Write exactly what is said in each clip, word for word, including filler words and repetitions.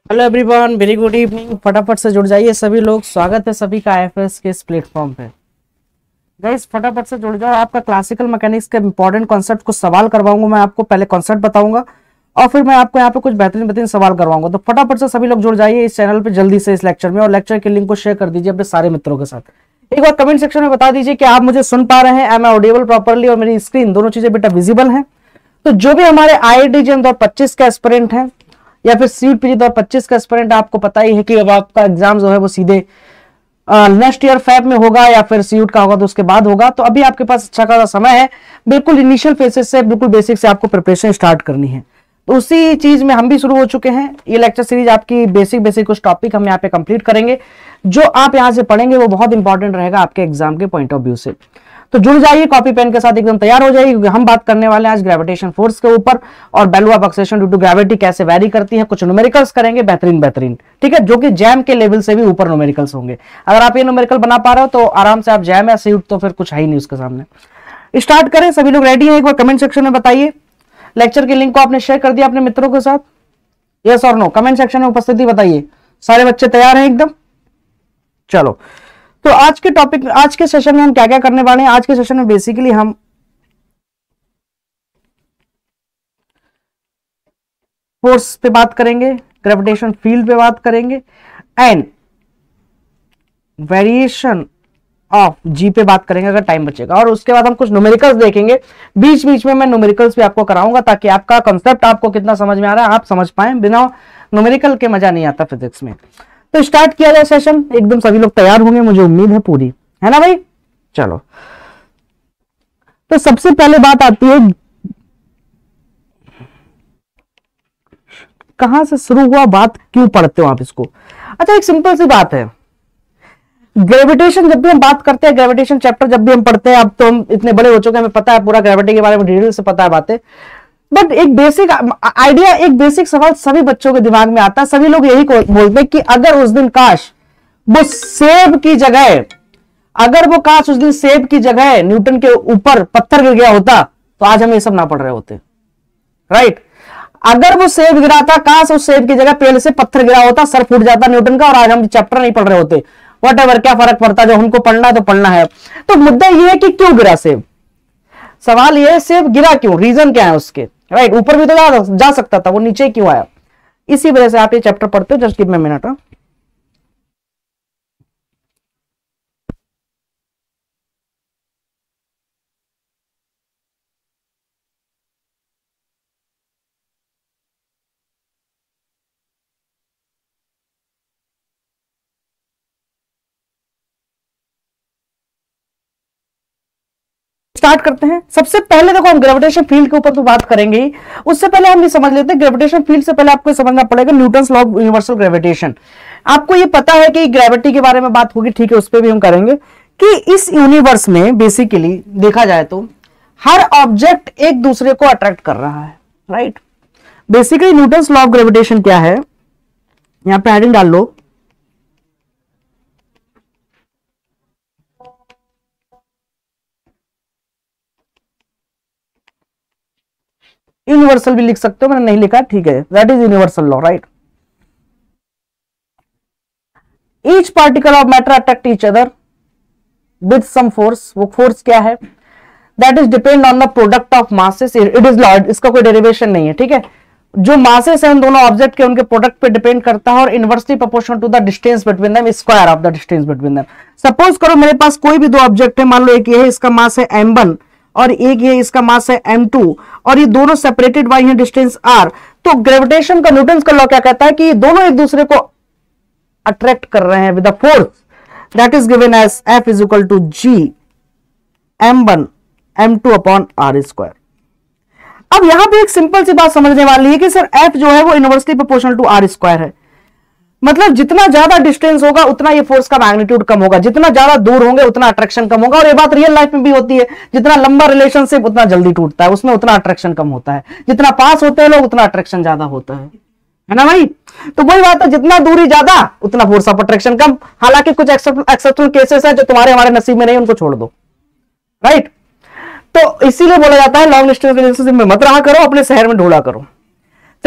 Hello everyone, very good evening. फटाफट से जुड़ जाइए सभी लोग। स्वागत है सभी का आईएफएस के इस प्लेटफॉर्म पे। गाइस फटाफट से जुड़ जाओ। आपका क्लासिकल मैकेनिक्स के इंपॉर्टेंट कॉन्सेप्ट कुछ सवाल करवाऊंगा। मैं आपको पहले कॉन्सेप्ट बताऊंगा और फिर मैं आपको यहाँ पे कुछ बेहतरीन बेहतरीन सवाल करवाऊंगा। तो फटाफट से सभी लोग जुड़ जाइए इस चैनल पे जल्दी से इस लेक्चर में, और लेक्चर के लिंक को शेयर कर दीजिए अपने सारे मित्रों के साथ। एक बार कमेंट सेक्शन में बता दीजिए कि आप मुझे सुन पा रहे हैं, एम आई ऑडिबल प्रॉपरली, और मेरी स्क्रीन दोनों चीजें बेटा विजिबल है। तो जो भी हमारे आई आई टी जेम दो हजार पच्चीस का एस्पिरेंट है या फिर सीट पीजी दो हजार पच्चीस का एस्पिरेंट, आपको पता ही है कि अब आपका एग्जाम जो है वो सीधे नेक्स्ट ईयर फैब में होगा या फिर सीयूट का होगा तो उसके बाद होगा। तो अभी आपके पास अच्छा खासा समय है, बिल्कुल इनिशियल फेसेस से, बिल्कुल बेसिक से आपको प्रिपरेशन स्टार्ट करनी है। तो उसी चीज में हम भी शुरू हो चुके हैं। ये लेक्चर सीरीज आपकी बेसिक बेसिक कुछ टॉपिक हम यहाँ पे कंप्लीट करेंगे। जो आप यहाँ से पढ़ेंगे वो बहुत इंपॉर्टेंट रहेगा आपके एग्जाम के पॉइंट ऑफ व्यू से। तो जुड़ जाइए, कॉपी पेन के साथ एकदम तैयार हो जाइए, क्योंकि हम बात करने वाले हैं आज ग्रेविटेशन फोर्स के ऊपर और value of acceleration due to gravity कैसे वैरी करती है। कुछ न्यूमेरिकल्स करेंगे बेहतरीन बेहतरीन, ठीक है, जो कि जैम के लेवल से भी ऊपर न्यूमेरिकल्स होंगे। अगर आप ये न्यूमेरिकल बना पा रहे हो तो आराम से आप जैम या सीट तो फिर कुछ है ही नहीं उसके सामने। स्टार्ट करें। सभी लोग रेडी हैं? एक बार कमेंट सेक्शन में बताइए। लेक्चर के लिंक को आपने शेयर कर दिया अपने मित्रों के साथ? यस और नो कमेंट सेक्शन में उपस्थिति बताइए। सारे बच्चे तैयार हैं एकदम? चलो, तो आज के टॉपिक, आज के सेशन में हम क्या क्या करने वाले हैं। आज के सेशन में बेसिकली हम फोर्स पे बात करेंगे, ग्रेविटेशन फील्ड पे बात करेंगे एंड वेरिएशन ऑफ जी पे बात करेंगे अगर टाइम बचेगा। और उसके बाद हम कुछ न्यूमेरिकल्स देखेंगे। बीच बीच में मैं न्यूमेरिकल्स भी आपको कराऊंगा ताकि आपका कॉन्सेप्ट आपको कितना समझ में आ रहा है आप समझ पाए। बिना न्यूमेरिकल के मजा नहीं आता फिजिक्स में। तो स्टार्ट किया जाए सेशन। एकदम सभी लोग तैयार होंगे मुझे उम्मीद है पूरी, है ना भाई? चलो, तो सबसे पहले बात आती है कहां से शुरू हुआ, बात क्यों पढ़ते हो आप इसको। अच्छा, एक सिंपल सी बात है। ग्रेविटेशन जब भी हम बात करते हैं, ग्रेविटेशन चैप्टर जब भी हम पढ़ते हैं, अब तो हम इतने बड़े हो चुके हैं, हमें पता है पूरा ग्रेविटी के बारे में डिटेल से पता है बातें। बट एक बेसिक आइडिया, एक बेसिक सवाल सभी बच्चों के दिमाग में आता है। सभी लोग यही बोलते हैं कि अगर उस दिन काश वो सेब की जगह, अगर वो काश उस दिन सेब की जगह न्यूटन के ऊपर पत्थर गिर गया होता तो आज हम ये सब ना पढ़ रहे होते, राइट? अगर वो सेब गिरा था, काश उस सेब की जगह पेड़ से पत्थर गिरा होता, सर फूट जाता न्यूटन का और आज हम चैप्टर नहीं पढ़ रहे होते। वट एवर, क्या फर्क पड़ता, जो हमको पढ़ना है तो पढ़ना है। तो मुद्दा यह है कि क्यों गिरा सेब। सवाल यह है सेब गिरा क्यों, रीजन क्या है उसके, राइट? ऊपर भी तो जा, जा सकता था, वो नीचे क्यों आया। इसी वजह से आप ये चैप्टर पढ़ते हो। Just give me minute. Start करते हैं। सबसे पहले देखो, हम ग्रेविटेशन फील्ड के ऊपर तो बात करेंगे ही। उससे पहले हम ये समझ लेते हैं, ग्रेविटेशन फील्ड से पहले आपको समझना पड़ेगा Newton's law of universal gravitation. आपको ये पता है कि ग्रेविटी के बारे में बात होगी, ठीक है, उस पर भी हम करेंगे कि इस यूनिवर्स में बेसिकली देखा जाए तो हर ऑब्जेक्ट एक दूसरे को अट्रैक्ट कर रहा है, right? Basically Newton's law of gravitation क्या है, यहां पे हेडिंग डाल लो, यूनिवर्सल भी लिख सकते हो, मैंने नहीं लिखा, ठीक है। That is universal law, right? Each particle of matter attract each other with some force. वो फोर्स क्या है? That is depend on the product of masses. It is law, इसका कोई डेरिवेशन नहीं है, ठीक है। जो मासेस हैं उन दोनों ऑब्जेक्ट के, उनके प्रोडक्ट पे डिपेंड करता है और inversely proportional to the distance between them, square of the distance between them. Suppose करो मेरे पास कोई भी दो ऑब्जेक्ट है, मान लो एक ये है, इसका मास है एम वन और एक ये इसका मास है एम टू, और ये दोनों सेपरेटेड बाय डिस्टेंस आर। तो ग्रेविटेशन का न्यूटन्स का लॉ क्या कहता है कि ये दोनों एक दूसरे को अट्रैक्ट कर रहे हैं with the force that is given as F is equal to G M one M two upon R square. अब यहां पे एक सिंपल सी बात समझने वाली है कि सर एफ जो है वो inversely proportional to R square है। मतलब जितना ज्यादा डिस्टेंस होगा उतना ये फोर्स का मैग्नीट्यूड कम होगा, जितना ज्यादा दूर होंगे उतना अट्रैक्शन कम होगा। और ये बात रियल लाइफ में भी होती है, जितना लंबा रिलेशनशिप उतना जल्दी टूटता है, उसमें उतना अट्रैक्शन कम होता है। जितना पास होते हैं लोग उतना अट्रैक्शन ज्यादा होता है, है ना भाई? तो वही बात है, जितना दूरी ज्यादा उतना फोर्स ऑफ अट्रैक्शन कम। हालांकि कुछ एक्सेप्शनल केसेस है जो तुम्हारे हमारे नसीब में नहीं, उनको छोड़ दो, राइट? तो इसीलिए बोला जाता है लॉन्ग डिस्टेंस रिलेशनशिप में मत रहा करो, अपने शहर में ढूंढा करो।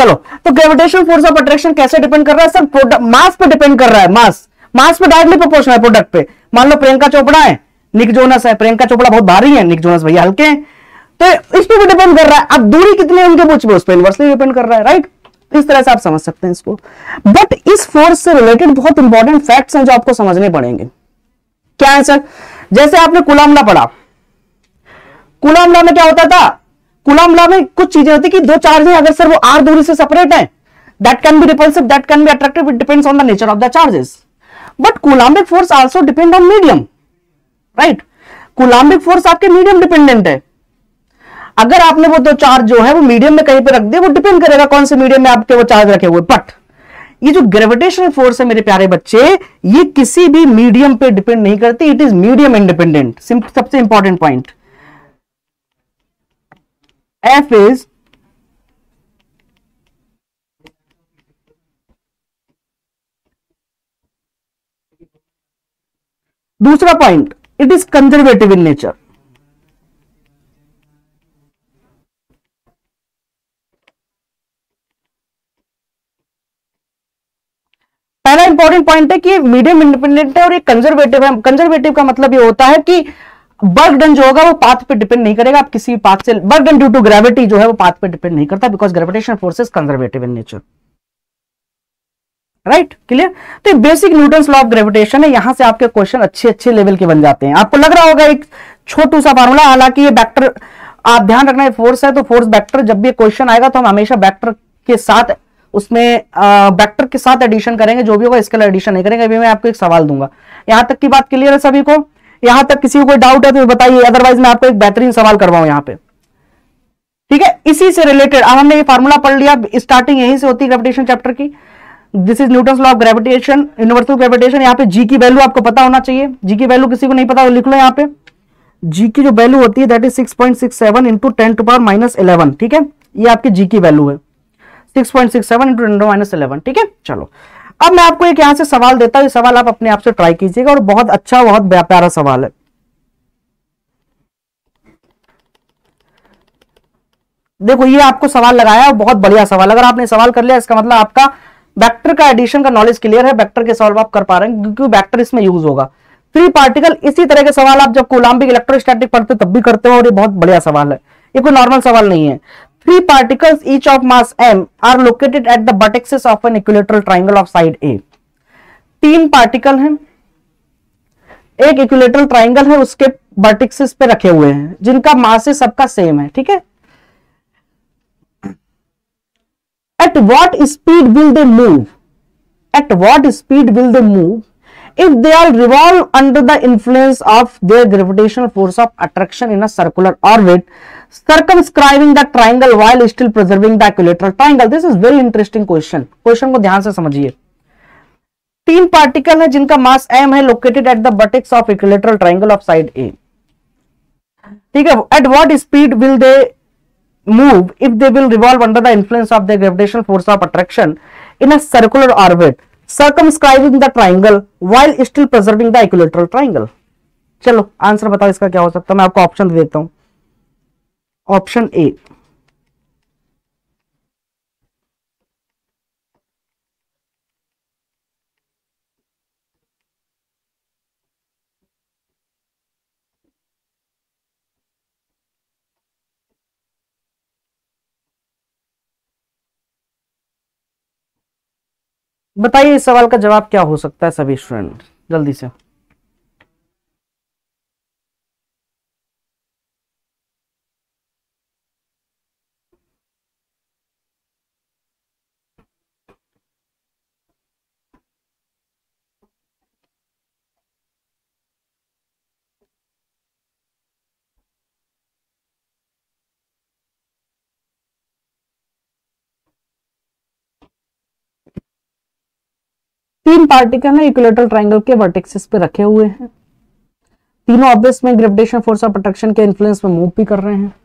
चलो, तो ग्रेविटेशनल फोर्स ऑफ अट्रैक्शन कैसे डिपेंड कर रहा है सर? मास पे डिपेंड कर रहा है। मास मास पे डायरेक्टली प्रोपोर्शनल है प्रोडक्ट पे। मान लो प्रियंका चोपड़ा है, निक जोनस है। प्रियंका चोपड़ा बहुत भारी है, निक जोनस भैया हल्के हैं, तो इस पे भी डिपेंड कर रहा है। अब दूरी कितनी है उनके बीच में, उस पर इनवर्सली डिपेंड कर रहा है, राइट? इस तरह से आप समझ सकते हैं इसको। बट इस फोर्स से रिलेटेड बहुत इंपॉर्टेंट फैक्ट्स हैं जो आपको समझने पड़ेंगे। क्या है सर? जैसे आपने कूलॉम लॉ पढ़ा, कूलॉम लॉ में क्या होता था? कूलॉम लॉ में कुछ चीजें होती कि दो चार्ज हैं, अगर सर वो आर दूरी से सेपरेट है, that can be repulsive, that can be attractive, it depends on the nature of the charges. But Coulombic force also depend on medium, right? Coulombic force आपके मीडियम डिपेंडेंट है। अगर आपने वो दो चार्ज जो है वो मीडियम में कहीं पे रख दिया, वो डिपेंड करेगा कौन से मीडियम में आपके वो चार्ज रखे हुए। बट ये जो ग्रेविटेशनल फोर्स है मेरे प्यारे बच्चे, ये किसी भी मीडियम पे डिपेंड नहीं करती, इट इज मीडियम इंडिपेंडेंट। सबसे इंपॉर्टेंट पॉइंट, एफ इज दूसरा point, it is conservative in nature. पहला इंपॉर्टेंट पॉइंट है कि मीडियम इंडिपेंडेंट है और ये कंजर्वेटिव है। कंजर्वेटिव का मतलब ये होता है कि वर्क डन जो होगा वो पाथ पे डिपेंड नहीं करेगा। आप किसी पाथ से work done due to gravity जो है वो पाथ पे डिपेंड नहीं करता, because gravitational force is conservative in nature, right? Clear? तो basic Newton's law of gravitation है। यहां से आपके क्वेश्चन अच्छे अच्छे लेवल के बन जाते हैं। आपको लग रहा होगा एक छोटू सा फार्मूला, हालांकि ये वेक्टर, आप ध्यान रखना है फोर्स है तो फोर्स वेक्टर, जब भी क्वेश्चन आएगा तो हम हमेशा वेक्टर के साथ, उसमें वेक्टर के साथ एडिशन करेंगे, जो भी होगा स्केलर एडिशन नहीं करेंगे। अभी मैं आपको एक सवाल दूंगा। यहां तक की बात क्लियर है सभी को? यहां तक किसी को कोई डाउट है तो बताइए, अदरवाइज मैं आपको एक बेहतरीन सवाल करवाऊं यहां पे, ठीक है? इसी से रिलेटेड अब हमने ये फार्मूला पढ़ लिया, स्टार्टिंग यहीं से होती है ग्रेविटेशन चैप्टर की। This is Newton's law of gravitation, universal gravitation. यहाँ पे जी की वैल्यू आपको पता होना चाहिए। जी की वैल्यू किसी को नहीं पता, लिख लो यहाँ पे। जी की जो वैल्यू होती है that is six point six seven into ten to power minus eleven, ठीक है? ये आपकी जी की वैल्यू है, six point six seven into ten to minus eleven, ठीक है? चलो, अब मैं आपको एक यहां से सवाल देता हूं। ये सवाल आप अपने आप से ट्राई कीजिएगा और बहुत अच्छा, बहुत प्यारा सवाल है। देखो, ये आपको सवाल लगाया है, बहुत बढ़िया सवाल। अगर आपने सवाल कर लिया इसका मतलब आपका वेक्टर का एडिशन का नॉलेज क्लियर है, वेक्टर के सॉल्व आप कर पा रहे हैं, क्योंकि वेक्टर इसमें यूज होगा। फ्री पार्टिकल, इसी तरह के सवाल आप जब कूलॉम्बिक इलेक्ट्रोस्टैटिक पढ़ते तब भी करते हो, और ये बहुत बढ़िया सवाल है। ये कोई नॉर्मल सवाल नहीं है। Three particles each of mass m are located at the vertexes of an equilateral triangle of side a। तीन पार्टिकल हैं, एक इक्विलेटरल ट्राइंगल है, उसके वर्टेक्सेस पे रखे हुए हैं, जिनका मास सबका सेम है, ठीक है? At what speed will they move? At what speed will they move if they are revolve under the influence of their gravitational force of attraction in a circular orbit, circumscribing the triangle while still preserving the equilateral triangle? This is very interesting question. Question को ध्यान से समझिए। तीन particle है जिनका mass m है, located at the vertex of equilateral triangle of side a, ठीक है? At what speed will they move if they will revolve under the influence of the gravitational force of attraction in a circular orbit, circumscribing the triangle while still preserving the equilateral triangle? चलो answer बताओ इसका क्या हो सकता है। मैं आपको option दे देता हूं। ऑप्शन ए, बताइए इस सवाल का जवाब क्या हो सकता है सभी स्टूडेंट, जल्दी से। तीन पार्टिकल है, इक्विलेटरल ट्राइंगल के वर्टेक्सेस पे रखे हुए हैं। तीनों ऑब्वियस में ग्रेविटेशन फोर्स ऑफ अट्रैक्शन के इन्फ्लुएंस में मूव भी कर रहे हैं।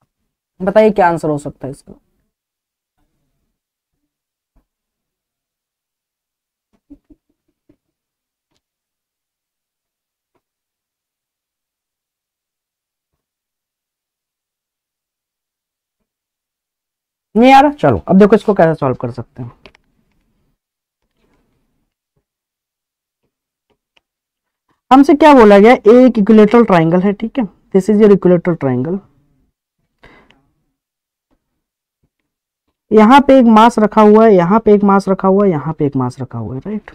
बताइए क्या आंसर हो सकता है इसका। नहीं आ रहा, चलो अब देखो इसको कैसे सॉल्व कर सकते हैं। हमसे क्या बोला गया, एक इक्विलेटरल ट्राइंगल है, ठीक है, this is your equilateral triangle. यहां पे एक मास रखा हुआ है, यहां पे एक मास रखा हुआ है, यहां पे एक मास रखा हुआ है, राइट।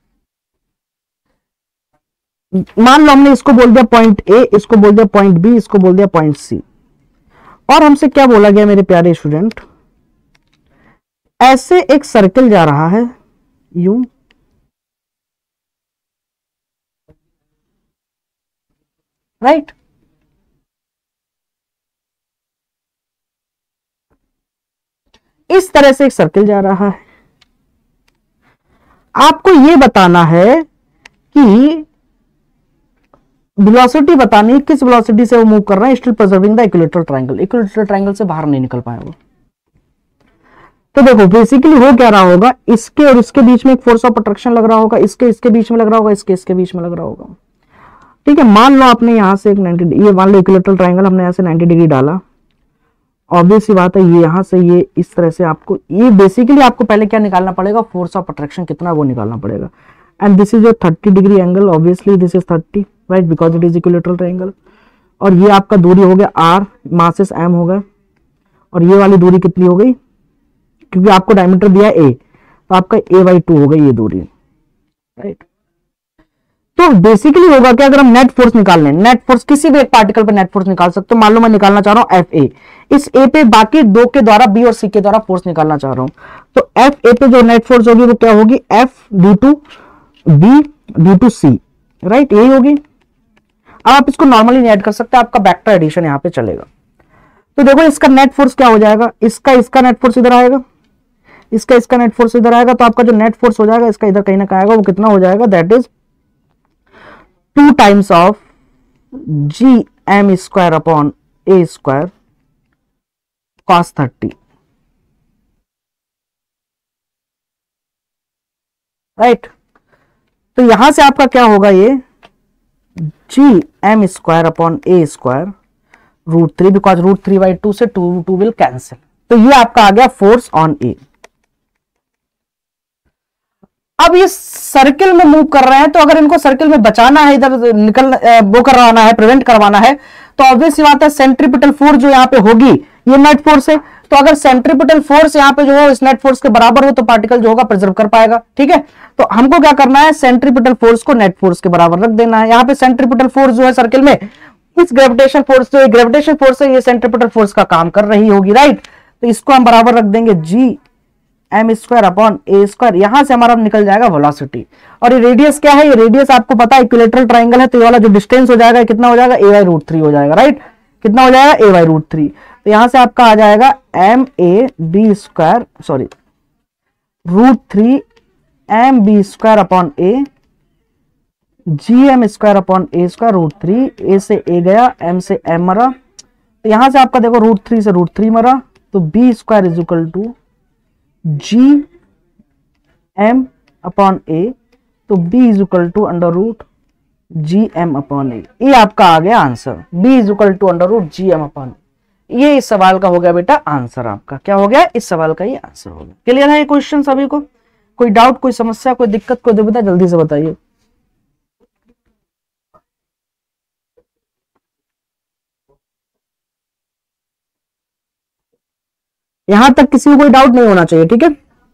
मान लो हमने इसको बोल दिया पॉइंट ए, इसको बोल दिया पॉइंट बी, इसको बोल दिया पॉइंट सी। और हमसे क्या बोला गया मेरे प्यारे स्टूडेंट, ऐसे एक सर्कल जा रहा है यूं, राइट। इस तरह से एक सर्कल जा रहा है। आपको यह बताना है कि वेलोसिटी बतानी है, किस वेलोसिटी से वो मूव कर रहा है, still preserving the equilateral triangle. Equilateral triangle से बाहर नहीं निकल पाए वो। तो देखो बेसिकली हो क्या रहा होगा, इसके और इसके बीच में एक फोर्स ऑफ अट्रैक्शन लग रहा होगा, इसके इसके बीच में लग रहा होगा, इसके इसके बीच में लग रहा होगा, ठीक है। मान लो आपने यहां से एक नब्बे, ये मान लो इक्विलेटरल ट्रायंगल हमने यहां से नब्बे डिग्री डाला। ऑब्वियस सी बात है, ये यहां से ये इस तरह से आपको, ये बेसिकली आपको पहले क्या निकालना पड़ेगा, फोर्स ऑफ अट्रैक्शन कितना वो निकालना पड़ेगा। And this is your thirty degree angle, obviously this is thirty, right, because it is equilateral triangle. और ये आपका दूरी हो गया आर, मासेस एम हो गया, और ये वाली दूरी कितनी हो गई, क्योंकि आपको डायमीटर दिया ए, तो आपका ए बाई टू हो गई ये दूरी, राइट। तो बेसिकली होगा कि अगर हम नेट फोर्स निकाल लें, नेट फोर्स किसी भी एक पार्टिकल पे नेट फोर्स निकाल सकते हो। मान लो मैं निकालना चाह रहा हूं एफ ए, इस ए पे बाकी दो के द्वारा बी और सी के द्वारा फोर्स निकालना चाह रहा हूं, तो एफ ए पे जो नेट फोर्स होगी वो क्या होगी, F due to B due to C, right, यही होगी। अब आप इसको नॉर्मली नहीं ऐड कर सकते, आपका वेक्टर एडिशन यहां पे चलेगा। तो देखो इसका नेट फोर्स क्या हो जाएगा, इसका इसका नेट फोर्स इधर आएगा, इसका इसका नेट फोर्स इधर आएगा, तो आपका जो नेट फोर्स हो जाएगा इसका इधर कहीं ना कहीं आएगा, वो कितना हो जाएगा, that is two times of G M square upon A square cos thirty, right. तो यहां से आपका क्या होगा, ये G M square upon A square root three, because root three by two से टू टू विल कैंसिल। तो ये आपका आ गया फोर्स ऑन ए। अब ये सर्किल में मूव कर रहे हैं, तो अगर इनको सर्किल में बचाना है, इधर निकल वो करवाना है, प्रिवेंट करवाना है, तो ऑब्वियस सी बात है सेंट्रीपिटल फोर्स जो यहाँ पे होगी ये नेट फोर्स है। तो अगर सेंट्रीपिटल फोर्स यहाँ पे जो है इस नेट फोर्स के बराबर हो, तो पार्टिकल जो होगा प्रिजर्व कर पाएगा, ठीक है। तो हमको क्या करना है, सेंट्रीपिटल फोर्स को नेट फोर्स के बराबर रख देना है। यहाँ पे सेंट्रीपिटल फोर्स जो है सर्किल में, इस ग्रेविटेशन फोर्स जो ग्रेविटेशन फोर्स है, ये सेंट्रीपिटल फोर्स का काम कर रही होगी, राइट। तो इसको हम बराबर रख देंगे G M square upon A square. यहां से हमारा निकल जाएगा वेलोसिटी। और ये रेडियस क्या है, ये रेडियस आपको पता है इक्विलेटरल ट्रायंगल है, तो ये वाला जो डिस्टेंस हो जाएगा कितना हो जाएगा, ए बाई रूट थ्री हो जाएगा, राइट। कितना हो जाएगा, ए बाई रूट थ्री। तो यहां से आपका आ जाएगा M A B square sorry root three M B square upon A G M square upon A square root three. A से ए गया, एम से एम मरा, तो यहां से आपका देखो रूट थ्री से रूट थ्री मरा, तो B square is equal to G M upon A, तो B is equal to under root G M upon A. ये आपका आ गया answer, B is equal to under root G M upon A. ये इस सवाल का हो गया बेटा आंसर। आपका क्या हो गया, इस सवाल का ये आंसर हो गया। क्लियर है ये क्वेश्चन सभी को? कोई डाउट, कोई समस्या, कोई दिक्कत, कोई दुविधा, जल्दी से बताइए। यहां तक किसी को कोई डाउट नहीं होना चाहिए, ठीक है।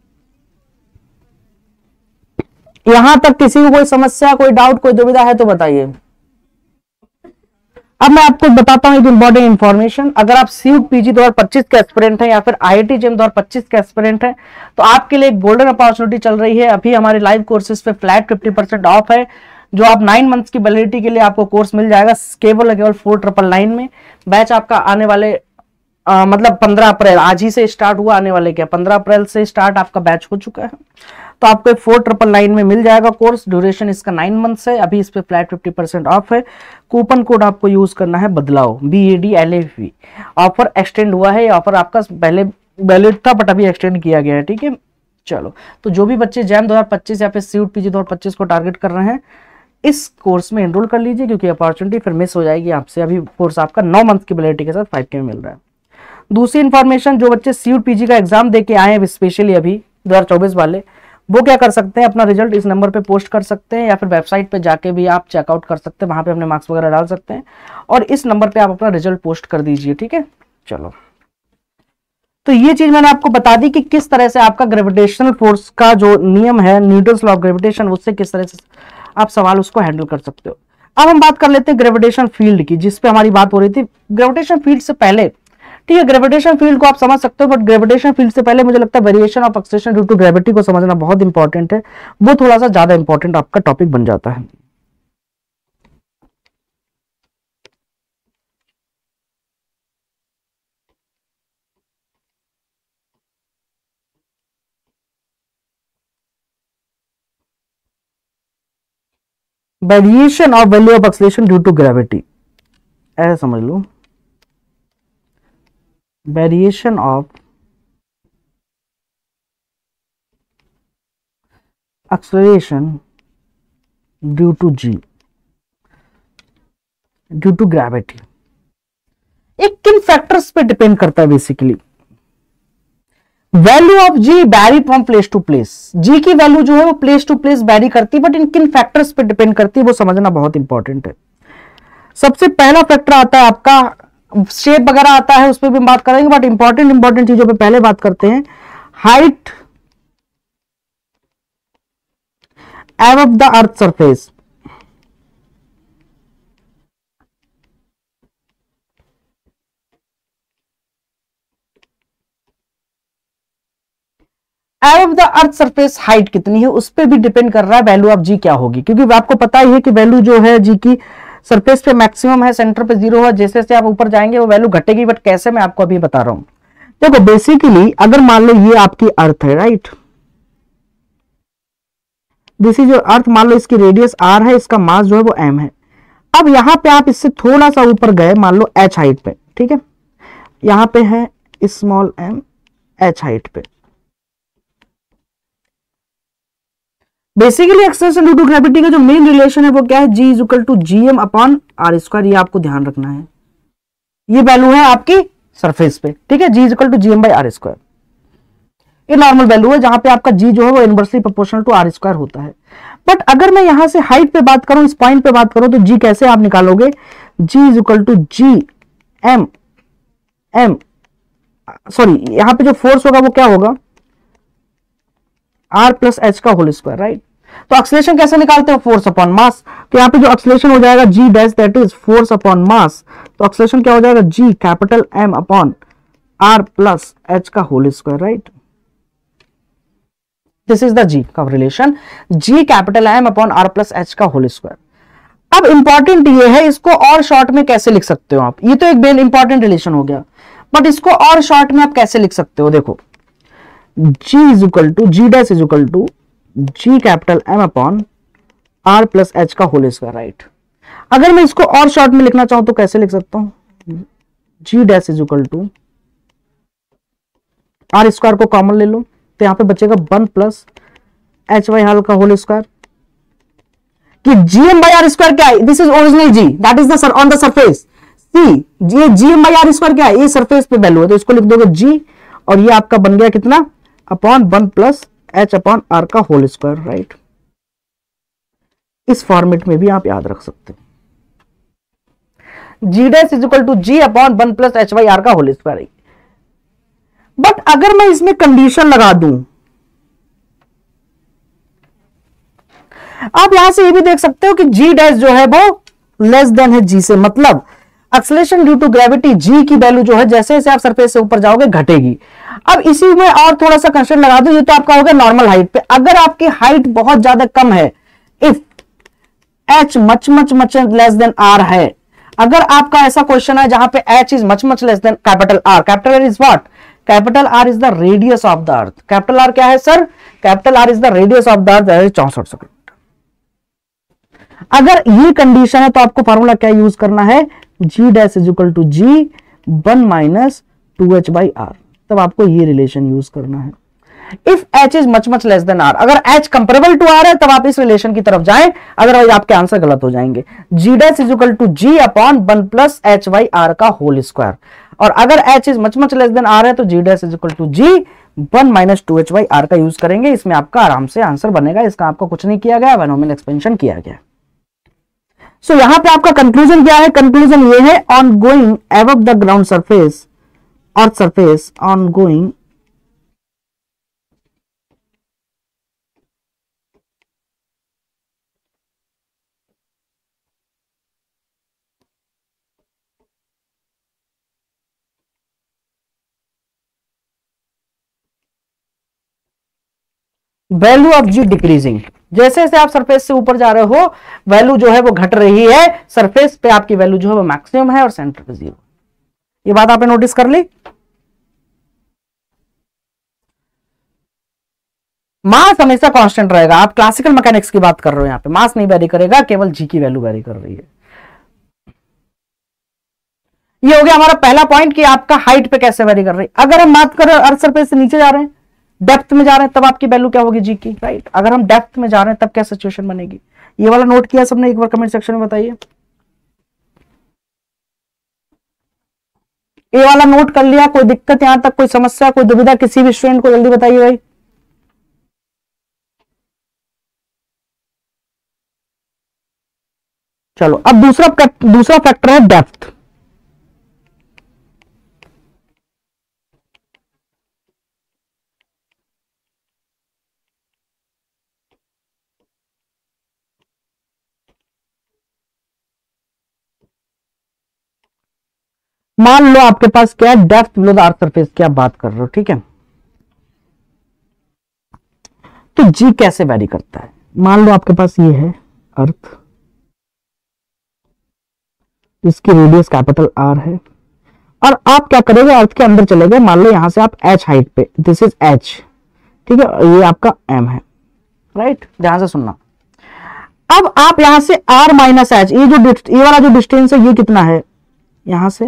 यहां तक किसी को कोई समस्या, कोई डाउट, कोई दुविधा है तो बताइए। अब मैं आपको बताता हूं एक इंपॉर्टेंट इंफॉर्मेशन। अगर आप सीयूट पीजी दो हज़ार पच्चीस के एस्पिरेंट हैं या फिर आईआईटी जेम दो हज़ार पच्चीस के एस्पिरेंट हैं, तो आपके लिए एक गोल्डन अपॉर्चुनिटी चल रही है। अभी हमारे लाइव कोर्सेज पे फ्लैट फिफ्टी परसेंट ऑफ है, जो आप नाइन मंथ्स की वैलिडिटी के लिए आपको कोर्स मिल जाएगा केवल केवल फोर ट्रिपल नाइन में। बैच आपका आने वाले आ, मतलब पंद्रह अप्रैल आज ही से स्टार्ट हुआ, आने वाले क्या पंद्रह अप्रैल से स्टार्ट आपका बैच हो चुका है। तो आपको फोर ट्रिपल नाइन में मिल जाएगा कोर्स। ड्यूरेशन इसका नाइन मंथ्स है। अभी इस पे फ्लैट फिफ्टी परसेंट ऑफ है। कूपन कोड आपको यूज करना है बदलाव, B A D L A V. Offer extend हुआ है, ये ऑफर आपका पहले वैलिड था बट अभी एक्सटेंड किया गया है, ठीक है। चलो, तो जो भी बच्चे जैम दो हज़ार पच्चीस या फिर सीयूट पीजी दो हज़ार पच्चीस को टारगेट कर रहे हैं, इस कोर्स में एनरोल कर लीजिए, क्योंकि अपॉर्चुनिटी फिर मिस हो जाएगी आपसे। अभी कोर्स आपका नौ मंथ की वैलिडिटी के साथ फाइव के में मिल रहा है। दूसरी इंफॉर्मेशन, जो बच्चे सीयूट पीजी का एग्जाम दे के आए हैं स्पेशली अभी दो हज़ार चौबीस वाले, वो क्या कर सकते हैं, अपना रिजल्ट इस नंबर पे पोस्ट कर सकते हैं या फिर वेबसाइट पे जाके भी आप चेकआउट कर सकते हैं, वहां पे अपने मार्क्स वगैरह डाल सकते हैं और इस नंबर पे आप अपना रिजल्ट पोस्ट कर दीजिए। ठीक है, चलो, तो ये चीज मैंने आपको बता दी कि किस तरह से आपका ग्रेविटेशनल फोर्स का जो नियम है, न्यूटन्स लॉ ऑफ ग्रेविटेशन, उससे किस तरह से आप सवाल उसको हैंडल कर सकते हो। अब हम बात कर लेते हैं ग्रेविटेशन फील्ड की, जिसपे हमारी बात हो रही थी। ग्रेविटेशन फील्ड से पहले, ठीक है, ग्रेविटेशन फील्ड को आप समझ सकते हो, बट ग्रेविटेशन फील्ड से पहले मुझे लगता है variation of acceleration due to gravity को समझना बहुत इंपॉर्टेंट है। वो थोड़ा सा ज्यादा इंपॉर्टेंट आपका टॉपिक बन जाता है। Variation of value of acceleration due to gravity, ऐसा समझ लो, variation of acceleration due to G, due to gravity, एक किन फैक्टर्स पे डिपेंड करता है basically. Value of G vary from place to place, G की वैल्यू जो है वो प्लेस टू प्लेस वैरी करती है, बट इन किन फैक्टर्स पे डिपेंड करती है वो समझना बहुत इंपॉर्टेंट है। सबसे पहला फैक्टर आता है आपका, शेप वगैरह आता है, उस पर भी बात करेंगे, बट इंपॉर्टेंट इंपॉर्टेंट चीजों पे पहले बात करते हैं। Height above the earth surface, above the earth surface height कितनी है उस पर भी डिपेंड कर रहा है वैल्यू ऑफ जी क्या होगी, क्योंकि आपको पता ही है कि वैल्यू जो है जी की सरफेस पे मैक्सिमम है, सेंटर पे जीरो है, जैसे जैसे आप ऊपर जाएंगे वो वैल्यू घटेगी, बट कैसे मैं आपको अभी बता रहा हूं। देखो बेसिकली अगर मान लो ये आपकी अर्थ है, right, this is your earth, मान लो इसकी रेडियस आर है, इसका मास जो है वो एम है। अब यहां पे आप इससे थोड़ा सा ऊपर गए, मान लो एच हाइट पे, ठीक है, यहां पे है स्मॉल एम, एच हाइट पे। Basically acceleration due to gravity का जो मेन रिलेशन है वो क्या है, G is equal to G M upon R square, ये आपको ध्यान रखना है, ये वैल्यू है आपकी सरफेस पे, ठीक है, G is equal to G M by R square, ये नॉर्मल वैल्यू है जहां पे आपका जी जो है वो inversely proportional to R square होता है। बट अगर मैं यहां से हाइट पे बात करूं, इस पॉइंट पे बात करूं, तो जी कैसे आप निकालोगे, G is equal to G M M sorry यहां पे जो फोर्स होगा वो क्या होगा, आर प्लस एच का होल स्क्वायर, राइट। तो एक्सेलरेशन कैसे निकालते हो, फोर्स अपॉन मास, तो यहां पे जो एक्सेलरेशन हो जाएगा G dash that is force upon mass, तो एक्सेलरेशन क्या हो जाएगा, G capital M upon R plus H का whole square, right. This is the G का relation, G capital M upon R plus H का whole square. अब important ये है, इसको और शॉर्ट में कैसे लिख सकते हो आप, ये तो एक बेन इंपॉर्टेंट रिलेशन हो गया, बट इसको और शॉर्ट में आप कैसे लिख सकते हो, देखो G is equal to G dash is equal to G capital M upon R plus H का होल स्क्वायर, राइट। अगर मैं इसको और शॉर्ट में लिखना चाहूं तो कैसे लिख सकता हूं, G dash is equal to R square को कॉमन ले लो, तो यहां पे बचेगा वन प्लस एच वाई हाल का होल स्क्वायर, कि G M by R square क्या है, this is original G that is the on the surface, see ये G M by R square क्या है, ये सरफेस पे वैल्यू है, तो इसको लिख दोगे जी, और ये आपका बन गया कितना, upon one plus H upon R का होल स्क्वायर, राइट। इस फॉर्मेट में भी आप याद रख सकते हैं, G dash is equal to G upon one plus H by R का होल स्क्वायर। बट अगर मैं इसमें कंडीशन लगा दूं, आप यहां से ये भी देख सकते हो कि जी डैश जो है वो लेस देन है जी से, मतलब acceleration due to gravity G की वैल्यू जो है जैसे जैसे आप सरफेस से ऊपर जाओगे घटेगी। अब इसी में और थोड़ा सा कंस्ट्रेंट लगा दो, ये तो आपका होगा नॉर्मल हाइट पे, अगर आपकी हाइट बहुत ज्यादा कम है, if H much much much less than R है, अगर आपका ऐसा क्वेश्चन है जहां पे H is much much less than capital R, capital R is what, capital R is the radius of the earth, capital R क्या है sir, capital R is the radius of the earth, चौसठ second. अगर ये condition है तो आपको formula क्या use करना है, G dash is equal to G one minus two H by R, तब आपको ये रिलेशन यूज करना है। If H is much much less than R, अगर एच कंपेरेबल टू आर है तब आप इस रिलेशन की तरफ जाएं, अदरवाइज आपके आंसर गलत हो जाएंगे। G dash is equal to G upon one plus H by R का होल स्क्वायर। और अगर H is much much less than R है तो G dash is equal to G one minus two H by R का use करेंगे। इसमें आपका आराम से आंसर बनेगा, इसका आपको कुछ नहीं किया गया, बायनोमियल एक्सपेंशन किया गया। सो so, यहां पे आपका कंक्लूजन क्या है? कंक्लूजन ये है on going above the ground surface और surface on going value of G decreasing, जैसे जैसे आप सरफेस से ऊपर जा रहे हो वैल्यू जो है वो घट रही है, सरफेस पे आपकी वैल्यू जो है वो मैक्सिमम है और सेंटर पे जीरो। ये बात आपने नोटिस कर ली। मास हमेशा कांस्टेंट रहेगा। आप क्लासिकल मैकेनिक्स की बात कर रहे हो, यहां पे मास नहीं वेरी करेगा, केवल जी की वैल्यू वेरी कर रही है। ये हो गया हमारा पहला पॉइंट कि आपका हाइट पे कैसे वेरी कर रही है। अगर हम बात करें अर्थ सरफेस से नीचे जा रहे हैं, डेप्थ में जा रहे हैं, तब आपकी वैल्यू क्या होगी जी की, राइट। अगर हम डेप्थ में जा रहे हैं तब क्या सिचुएशन बनेगी, ये वाला नोट किया सबने? एक बार कमेंट सेक्शन में बताइए। ये वाला नोट कर लिया? कोई दिक्कत यहां तक, कोई समस्या, कोई दुविधा किसी भी स्टूडेंट को, जल्दी बताइए भाई। चलो अब दूसरा दूसरा फैक्टर है डेप्थ। मान लो आपके पास क्या है, depth below the earth surface की आप बात कर रहे हो, ठीक है। तो जी कैसे वैरी करता है? मान लो आपके पास ये है अर्थ, इसकी रेडियस कैपिटल आर है, और आप क्या करोगे, अर्थ के अंदर चले गए। मान लो यहां से आप एच हाइट पे, दिस इज एच, ठीक है, ये आपका एम है, राइट। ध्यान से सुनना। अब आप यहां से आर माइनस एच, ये जो ये वाला जो डिस्टेंस है ये कितना है, यहां से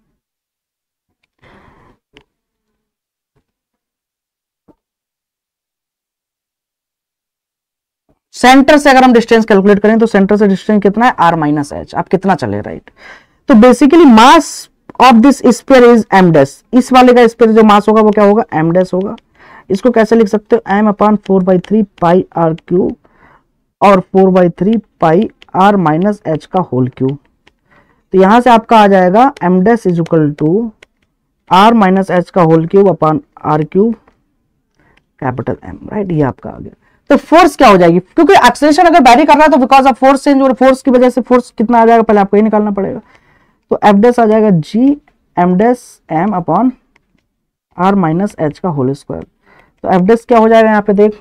सेंटर से अगर हम डिस्टेंस कैलकुलेट करें तो सेंटर से डिस्टेंस कितना है, आर माइनस एच। आप कितना चले, राइट। तो basically mass of this sphere is M dash. इस वाले का स्फीयर जो मास होगा वो क्या होगा, एम डैश होगा। इसको कैसे लिख सकते हो, M upon four by three pi R cube और four by three pi R minus H का होल क्यूब। तो यहां से आपका आ जाएगा M dash is equal to R minus H का whole cube upon R cube capital M, right. ये आपका आ गया। तो फोर्स क्या हो जाएगी, क्योंकि एक्सेलरेशन अगर वैरी कर रहा है तो बिकॉज ऑफ फोर्स चेंज और फोर्स की वजह से फोर्स कितना आ जाएगा, पहले आपको ये निकालना पड़ेगा। तो एफ डैश आ जाएगा G M dash M upon R minus H का होल स्क्वायर। तो एफ डैश क्या हो जाएगा, यहाँ पे देख,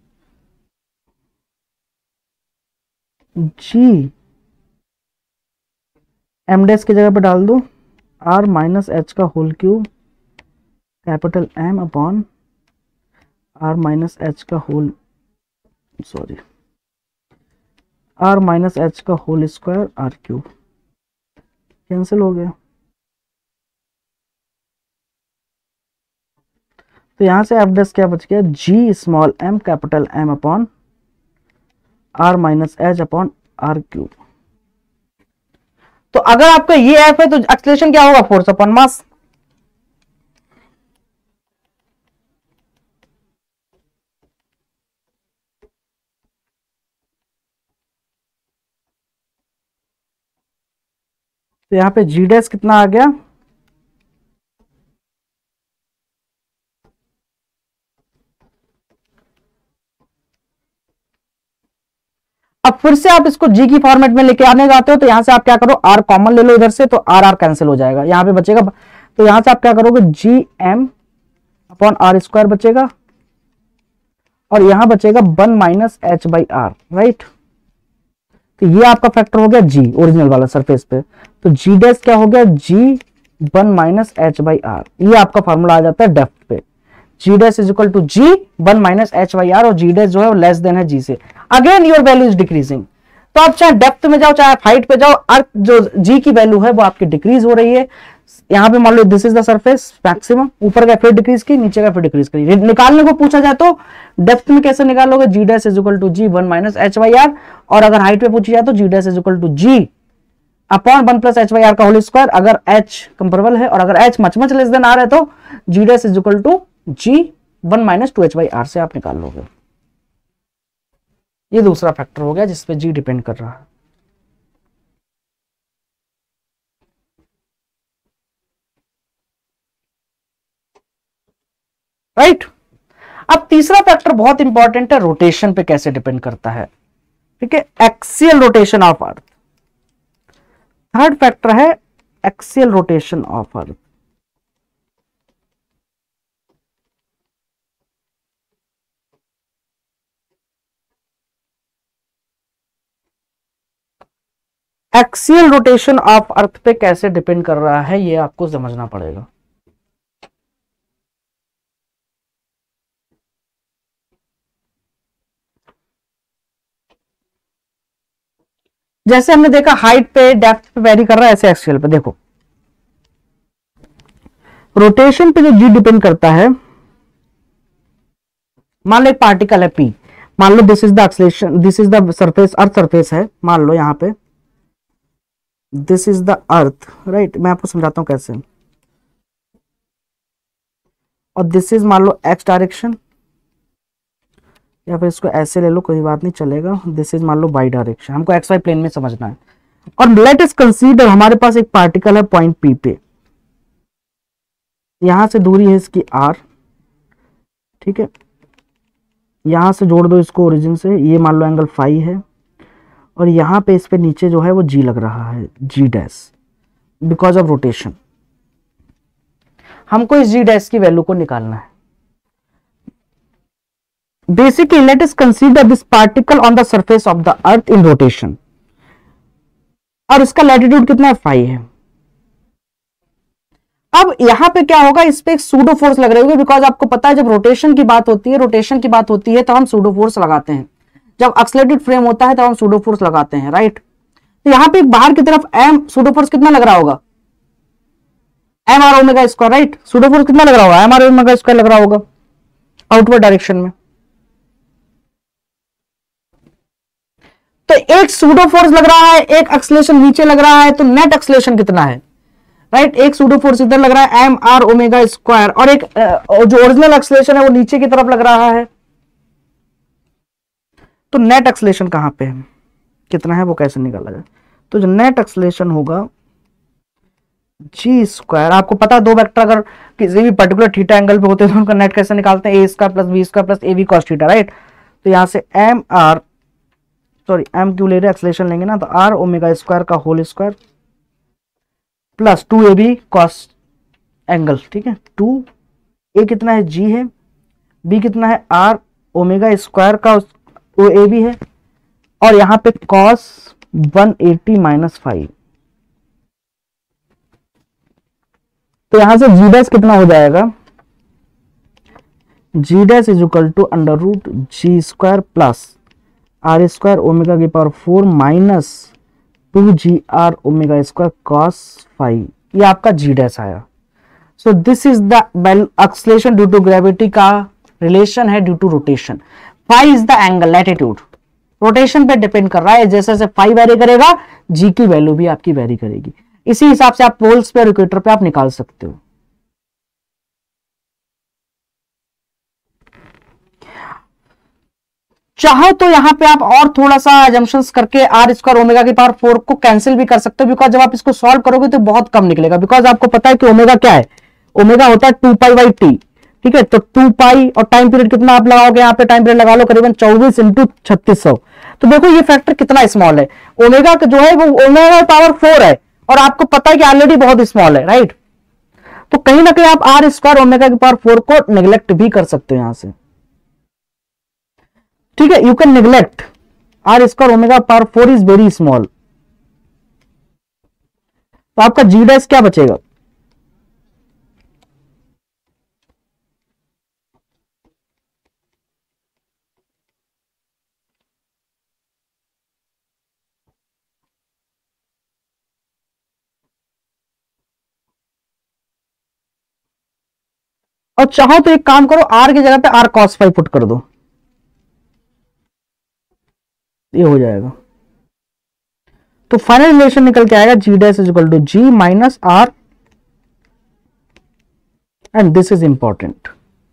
जी एम डैश की जगह पे डाल दो आर माइनस एच का whole cube capital M upon R minus H का whole sorry R minus H का whole square R cube. Cancel हो गया। तो यहां से एफ डैश क्या बच गया, G small M capital M upon R minus H upon R cube. तो अगर आपका ये एफ है तो एक्सेलरेशन क्या होगा, फोर्स अपॉन मास। तो यहां पे जी डैश कितना आ गया, अब फिर से आप इसको जी की फॉर्मेट में लेके आने जाते हो तो यहां से आप क्या करो, आर कॉमन ले लो इधर से, तो आर आर कैंसिल हो जाएगा, यहां पे बचेगा। तो यहां से आप क्या करोगे, G M upon R square बचेगा और यहां बचेगा one minus H by R, right. तो ये आपका फैक्टर हो गया जी ओरिजिनल वाला सरफेस पे। तो जी डैश क्या हो गया, G one minus H by R. ये आपका फॉर्मूला आ जाता है डेप्थ पे, G dash is equal to G one minus H by R, और जी डैश जो है वो लेस देन है जी से। Again your value is decreasing. तो आप चाहे डेप्थ में जाओ चाहे आप हाइट पे जाओ, अर्थ जो जी की वैल्यू है वो आपकी डिक्रीज हो रही है। यहाँ पे मान लो this is the surface maximum, ऊपर का फिर डिक्रीज की, नीचे का फिर डिक्रीज करी। निकालने को पूछा जाए तो डेप्थ में कैसे निकालोगे, G dash is equal to G one minus H by R, और अगर हाइट पे पूछी जाए तो G dash is equal to G upon one plus H by R का होल स्क्वायर, अगर एच कंपेरेबल है और अगर H much much less than R है तो G dash is equal to G one minus two H by R से आप निकाल लोगे। ये दूसरा फैक्टर हो गया जिसपे जी डिपेंड कर रहा है। Right right? अब तीसरा फैक्टर बहुत इंपॉर्टेंट है, रोटेशन पे कैसे डिपेंड करता है। ठीक है, axial rotation of earth. Third factor है axial rotation of earth. Axial rotation of earth पे कैसे डिपेंड कर रहा है ये आपको समझना पड़ेगा। जैसे हमने देखा हाइट पे डेप्थ पे वेरी कर रहा है, ऐसे एक्सियल पे देखो रोटेशन पे जो जी डिपेंड करता है, मान लो एक पार्टिकल है पी, मान लो this is the acceleration, this is the surface, earth surface है, मान लो यहां पे this is the earth, right. मैं आपको समझाता हूं कैसे। और दिस इज मान लो एक्स डायरेक्शन, या फिर इसको ऐसे ले लो, कोई बात नहीं चलेगा। दिस इज मान लो वाई डायरेक्शन, हमको एक्स वाई प्लेन में समझना है। और लेट अस कंसीडर हमारे पास एक पार्टिकल है पॉइंट पी पे, यहां से दूरी है इसकी आर, ठीक है। यहां से जोड़ दो इसको ओरिजिन से, ये मान लो एंगल फाई है, और यहां पे इस पे नीचे जो है वो जी लग रहा है, G dash, because of rotation. हमको इस जी डैश की वैल्यू को निकालना है। Basically let us consider this particle on the surface of the earth in rotation, और इसका लैटिट्यूड कितना है, फाई है। अब यहां पे क्या होगा, इस पे एक सूडो फोर्स लग रही होगी, बिकॉज आपको पता है जब रोटेशन की बात होती है, रोटेशन की बात होती है तो हम सूडो फोर्स लगाते हैं। जब एक्सेलरेटेड फ्रेम होता है तो हम सूडो फोर्स लगाते हैं, राइट। तो यहां पे बाहर की तरफ एम सूडो फोर्स कितना लग रहा होगा, M R omega square, right. Pseudo force कितना लग रहा होगा, एम आर ओमेगा स्क्वायर लग रहा होगा आउटवर्ड डायरेक्शन में। तो एक सूडो फोर्स लग रहा है, एक एक्सेलरेशन नीचे लग रहा है, तो नेट एक्सेलरेशन कितना है, राइट। एक सूडो फोर्स इधर लग रहा है एम आर ओमेगा स्क्वायर, और एक जो ओरिजिनल एक्सेलरेशन है वो नीचे की तरफ लग रहा है। तो नेट एक्सेलरेशन कहां पे है, कितना है, वो कैसे निकाला जाए। तो जो नेट एक्सेलरेशन होगा जी स्क्वायर, आपको पता है दो वेक्टर अगर किसी भी पर्टिकुलर थीटा एंगल पे होते हैं तो उनका नेट कैसे निकालते हैं, A square plus B square plus A B cos theta, right. तो यहां से M R sorry M Q ले रहे एक्सेलरेशन लेंगे ना, तो आर ओमेगा स्क्वायर का whole square plus two A B cos angle, ठीक है। टू ए कितना है, जी है, बी कितना है, आर ओमेगा स्क्वायर का वो ए बी है, और यहां पे cos one eighty minus five. तो यहां से जी डैश कितना हो जाएगा, G dash is equal to under root G square plus R square omega की power four minus two G R omega square cos five. ये आपका जी डैश आया। So this is the acceleration due to gravity का relation है due to rotation. Phi is the angle latitude, rotation पे depend कर रहा है, जैसे जैसे फाई वेरी करेगा जी की वैल्यू भी आपकी वेरी करेगी। इसी हिसाब से आप पोल्स पे और इक्वेटर पे आप निकाल सकते हो। चाहो तो यहां पे आप और थोड़ा सा एजम्पशंस करके आर स्क्वायर ओमेगा की पावर फोर को कैंसिल भी कर सकते हो, बिकॉज जब आप इसको सॉल्व करोगे तो बहुत कम निकलेगा। बिकॉज आपको पता है कि ओमेगा क्या है, ओमेगा होता है टू पाई बाई टी, ठीक है। तो टू पाई और टाइम पीरियड कितना आप लगाओगे, यहाँ पे टाइम पीरियड लगा लो करीबन चौबीस इंटू छत्तीस सौ। तो देखो ये फैक्टर कितना स्मॉल है, ओमेगा जो है वो ओमेगा पावर फोर है, और आपको पता है कि ऑलरेडी बहुत स्मॉल है, राइट। तो कहीं ना कहीं आप आर स्क्वायर ओमेगा की पावर फोर को निगलेक्ट भी कर सकते हो यहां से, ठीक है। You can neglect R square omega power four is very small. तो आपका जी डैश क्या बचेगा, और चाहो तो एक काम करो, आर की जगह पे आर कॉस फाइव पुट कर दो, ये हो जाएगा। तो फाइनल रिलेशन निकल के आएगा G dash is equal to G minus R, and this is important.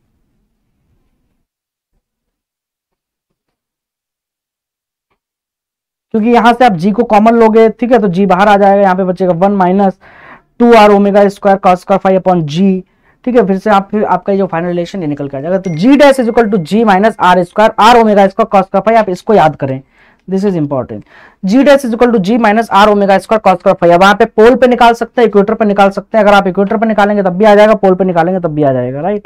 क्योंकि यहां से आप जी को कॉमन लोगे, ठीक है, तो जी बाहर आ जाएगा, यहां पे बचेगा one minus two R omega square cos square five upon G, ठीक है। फिर से आप फिर आपका जो फाइनल रिलेशन ये निकल के आ जाएगा। तो G dash is equal to G minus R square R omega square cos square five, आप इसको याद करें, this is important. G dash is equal to G minus R omega square cos square five. वहां पे पोल पे निकाल सकते हैं, इक्वेटर पे निकाल सकते हैं। अगर आप इक्वेटर पे निकालेंगे तब भी आ जाएगा, पोल पे निकालेंगे तब भी आ जाएगा, राइट।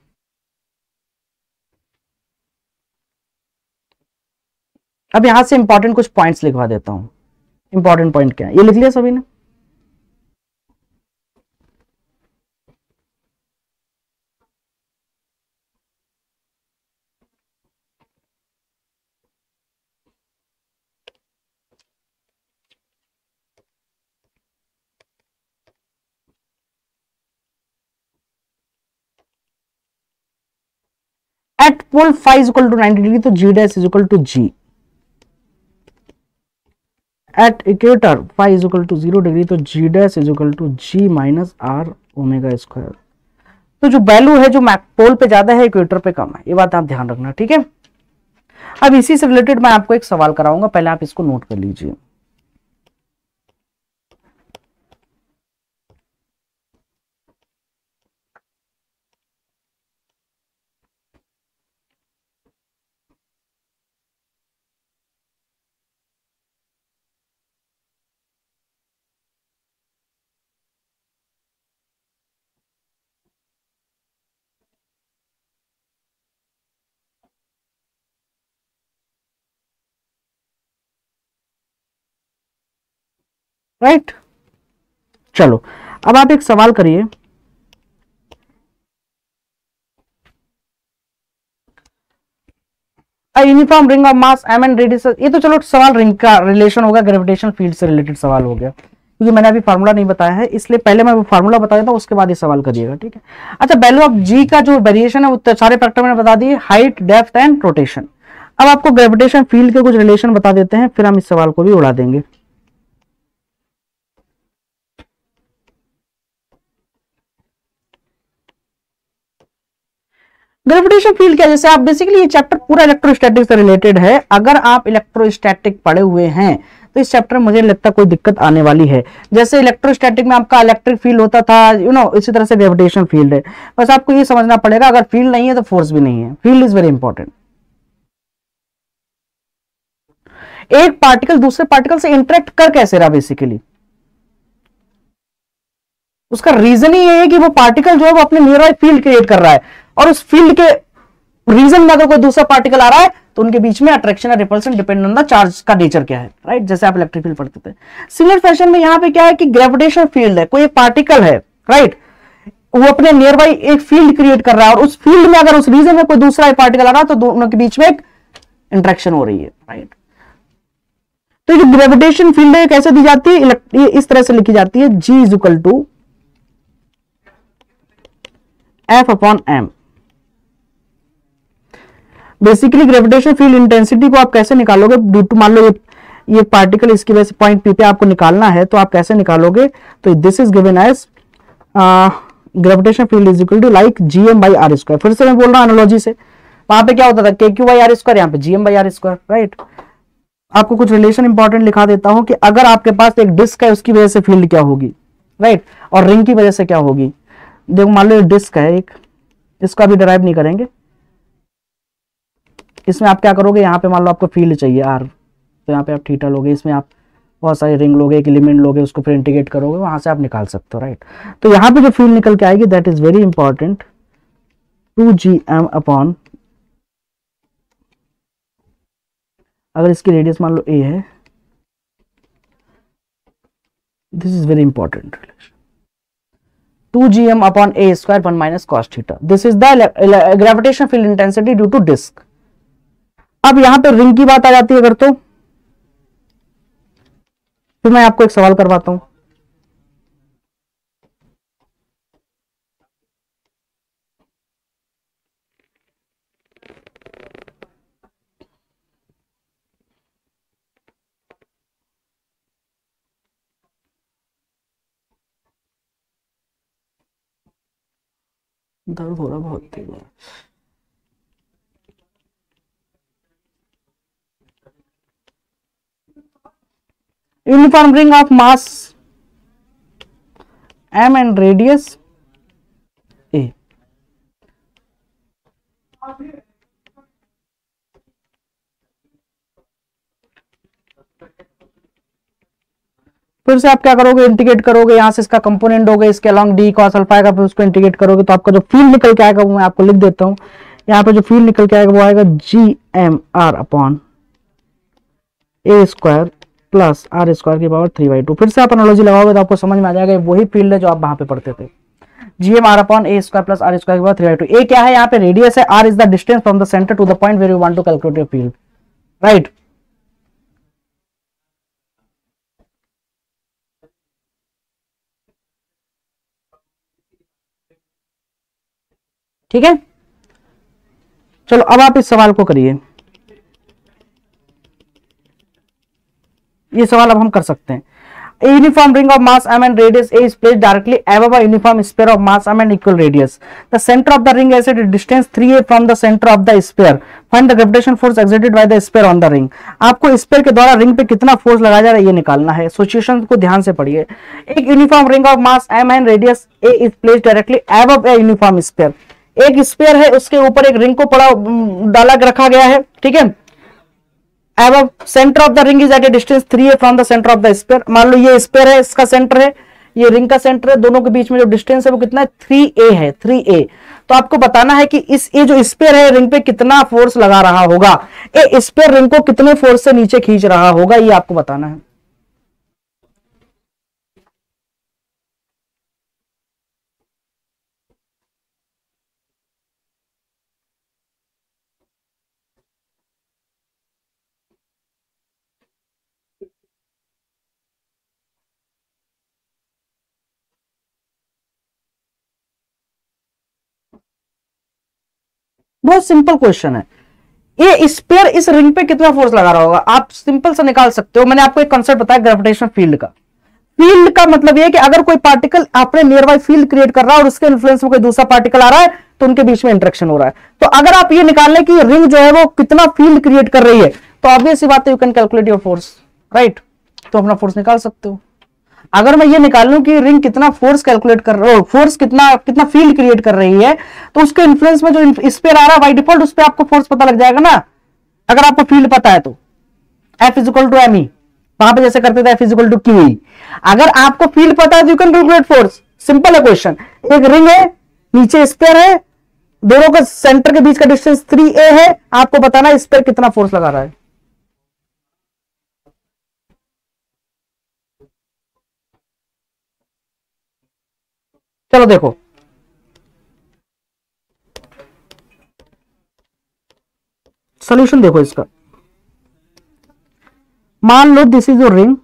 अब यहां से इंपॉर्टेंट कुछ पॉइंट्स लिखवा देता हूं। इंपॉर्टेंट पॉइंट क्या है, ये लिख लिया सभी ने? At pole five is equal to ninety degree, तो G dash is equal to G. At equator five is equal to zero degree, तो G dash is equal to G minus R omega square. तो जो value है जो पोल पे ज्यादा है, equator पे कम है, ये बात आप ध्यान रखना, ठीक है। अब इसी से रिलेटेड मैं आपको एक सवाल कराऊंगा, पहले आप इसको नोट कर लीजिए। राइट, चलो अब आप एक सवाल करिए। Uniform ring of mass M and radius, ये तो चलो सवाल रिंग का रिलेशन होगा, ग्रेविटेशनल फील्ड से रिलेटेड सवाल हो गया, क्योंकि मैंने अभी फार्मूला नहीं बताया है, इसलिए पहले मैं वो फार्मूला बता देता हूं, उसके बाद ये सवाल करिएगा, ठीक है। अच्छा, वैल्यू ऑफ जी का जो वेरिएशन है वो सारे फैक्टर मैंने बता दिए, हाइट, डेप्थ एंड रोटेशन। अब आपको ग्रेविटेशन फील्ड के कुछ रिलेशन बता देते हैं, फिर हम इस सवाल को भी उड़ा देंगे। ग्रेविटेशन फील्ड क्या है, जैसे आप बेसिकली ये चैप्टर पूरा इलेक्ट्रोस्टैटिक से रिलेटेड है। अगर आप इलेक्ट्रोस्टैटिक पढ़े हुए हैं तो इस चैप्टर में मुझे नहीं लगता कोई दिक्कत आने वाली है। जैसे इलेक्ट्रोस्टैटिक में आपका इलेक्ट्रिक फील्ड होता था, यू you नो know, इसी तरह से ग्रेविटेशन फील्ड है। बस आपको ये समझना पड़ेगा, अगर फील्ड नहीं है तो फोर्स भी नहीं है। Field is very important. एक पार्टिकल दूसरे पार्टिकल से इंटरेक्ट कर कैसे रहा, बेसिकली उसका रीजन ही ये है कि वो पार्टिकल जो है वो अपने नियर बाय फील्ड क्रिएट कर रहा है, और उस फील्ड के रीजन में अगर कोई दूसरा पार्टिकल आ रहा है तो उनके बीच में अट्रैक्शन और repulsion depend on the charge का नेचर क्या है, राइट। जैसे आप इलेक्ट्रिक फील्ड पढ़ते थे, सिमिलर फैशन में यहां पे क्या है कि ग्रेविटेशन फील्ड है, कोई एक पार्टिकल है, राइट, वो अपने नियर बाई एक फील्ड क्रिएट कर रहा है, और उस फील्ड में अगर उस रीजन में कोई दूसरा एक पार्टिकल आ रहा है तो दोनों के बीच में एक इंट्रैक्शन हो रही है, राइट। तो जो ग्रेविटेशन फील्ड है कैसे दी जाती है, ये इस तरह से लिखी जाती है, G is equal to F upon M. Basically gravitation field intensity को आप कैसे निकालोगे, ड्यू टू मान लो ये ये पार्टिकल इसकी वजह से पॉइंट पी पे आपको निकालना है, तो आप कैसे निकालोगे, तो this is given as gravitation field is equal to like G M by R square. फिर से मैं बोल रहा हूं एनालॉजी से, वहां पे क्या होता था के क्यू बाई आर स्क्वायर, यहाँ पे G M by R square, right. आपको कुछ रिलेशन इंपॉर्टेंट लिखा देता हूं कि अगर आपके पास एक डिस्क है उसकी वजह से फील्ड क्या होगी, राइट, और रिंग की वजह से क्या होगी। देखो मान लो डिस्क है एक, इसका भी डिराइव नहीं करेंगे, इसमें आप क्या करोगे, यहाँ पे मान लो आपको फील्ड चाहिए आर, तो यहाँ पे आप थीटा लोगे, इसमें आप बहुत सारे रिंग लोगे, एक एलिमेंट लोगे, उसको फिर इंटीग्रेट करोगे, वहां से आप निकाल सकते हो, राइट। तो यहाँ पे जो फील्ड निकल के आएगी that is very important, two G M upon, अगर इसकी रेडियस मान लो ए है, this is very important, two G M upon A square one minus cos theta, this is the gravitation field intensity due to disc. अब यहां पे ring की बात आ जाती है अगर, तो फिर मैं आपको एक सवाल करवाता हूं। दर्द हो रहा बहुत तेज। Uniform ring of mass m and radius a। फिर से आप क्या करोगे, इंटीग्रेट करोगे, यहां से इसका कंपोनेंट दोगे, इसके अलॉन्ग डी कॉस अल्फा आएगा, फिर उसको इंटीग्रेट करोगे तो आपका जो फील्ड निकल के आएगा वो मैं आपको लिख देता हूं। यहाँ पे जो फील्ड निकल के आएगा वो आएगा G M R upon A square plus R square की पावर थ्री बाई टू। फिर से आप एनालॉजी लगाओगे तो आपको समझ में आ जाएगा वही फील्ड है जो आप वहां पे पढ़ते थे। G M R upon A square plus R square की power three by two. A क्या है, यहाँ पे रेडियस है, R is the distance from the centre to the point where you want to calculate your field, right. ठीक है, चलो अब आप इस सवाल को करिए। ये सवाल अब हम कर सकते हैं। A uniform ring of mass m and radius a is placed directly above a uniform sphere of mass m and equal radius. The center of the ring is at a distance three a from the center of the sphere. Find the gravitation force exerted by the sphere on the ring. आपको sphere के द्वारा ring पे कितना force लगाया जा रहा है ये निकालना है। सिचुएशन को ध्यान से पढ़िए। एक uniform ring of mass m and radius a is placed directly above a uniform sphere. एक स्पेयर है, उसके ऊपर एक रिंग को पड़ा डाला रखा गया है, ठीक है। Above center of the ring is at a distance three a from the center of the sphere. मान लो ये स्पेयर है, इसका सेंटर है, ये रिंग का सेंटर है, दोनों के बीच में जो डिस्टेंस है वो कितना है, थ्री ए है, थ्री ए। तो आपको बताना है कि इस ये जो स्पेयर है रिंग पे कितना फोर्स लगा रहा होगा, ये स्पेयर रिंग को कितने फोर्स से नीचे खींच रहा होगा, ये आपको बताना है। बहुत सिंपल क्वेश्चन है। ये स्पेयर इस रिंग पे कितना फोर्स लगा रहा होगा, आप सिंपल से निकाल सकते हो। मैंने आपको एक कॉन्सेप्ट बताया ग्रेविटेशनल फील्ड का। फील्ड का मतलब ये है कि अगर कोई पार्टिकल अपने नियर बाय फील्ड क्रिएट कर रहा है और उसके इन्फ्लुएंस में कोई दूसरा पार्टिकल आ रहा है तो उनके बीच में इंटरेक्शन हो रहा है। तो अगर आप ये निकाल लें कि रिंग जो है वो कितना फील्ड क्रिएट कर रही है तो ऑब्वियस सी बात है, you can calculate your force, right. तो अपना फोर्स निकाल सकते हो। अगर मैं ये निकाल लूं कि रिंग कितना फोर्स कैलकुलेट कर रहा हो, फोर्स कितना कितना फील्ड क्रिएट कर रही है, तो उसके इन्फ्लुएंस में जो स्पेयर आ रहा है बाय डिफॉल्ट उस पर आपको फोर्स पता लग जाएगा ना। अगर आपको फील्ड पता है तो F is equal to M E, वहां पे जैसे करते थे F is equal to Q E. अगर आपको फील्ड पता है तो you can calculate force. Simple है क्वेश्चन। एक रिंग है, नीचे स्पेयर है, दोनों का सेंटर के बीच का डिस्टेंस थ्री ए है, आपको बताना है स्पेयर कितना फोर्स लगा रहा है। चलो देखो, सॉल्यूशन देखो इसका। मान लो दिस इज योर रिंग,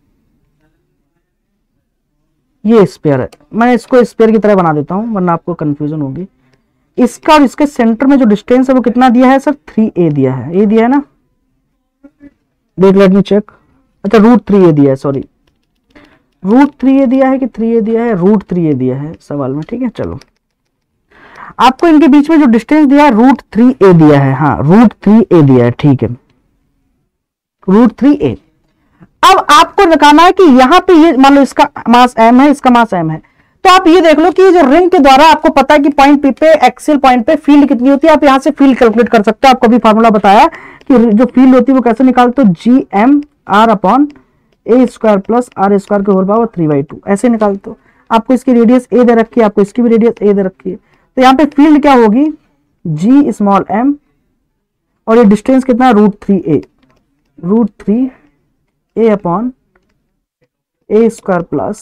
ये स्पेयर है, मैं इसको स्पेयर की तरह बना देता हूं वरना आपको कंफ्यूजन होगी। इसका और इसके सेंटर में जो डिस्टेंस है वो कितना दिया है सर, थ्री ए दिया है, ये दिया है ना, देख लेट मी चेक। अच्छा रूट थ्री ए दिया है, सॉरी रूट थ्री ए दिया है कि थ्री ए दिया है, रूट थ्री ए दिया है सवाल में, ठीक है। चलो आपको इनके बीच में जो डिस्टेंस दिया है रूट थ्री ए दिया है, हाँ रूट थ्री ए दिया है, ठीक है रूट थ्री ए। अब आपको दिखाना है कि यहां पे ये मान लो इसका मास एम है, इसका मास एम है, तो आप ये देख लो कि जो रिंग के द्वारा आपको पता है कि पॉइंट पी पे एक्सियल पॉइंट पे फील्ड कितनी होती है, आप यहां से फील्ड कैलकुलेट कर सकते हो। आपको भी फार्मूला बताया कि जो फील्ड होती है वो कैसे निकालते हो, G M R upon A square plus R square के whole power three by two, ऐसे निकालते हो। आपको इसकी रेडियस ए दे रखी है, आपको इसकी भी रेडियस ए दे रखी है, तो यहाँ पे फील्ड क्या होगी, जी स्मॉल एम और ये डिस्टेंस कितना है root three A, root three A upon A square plus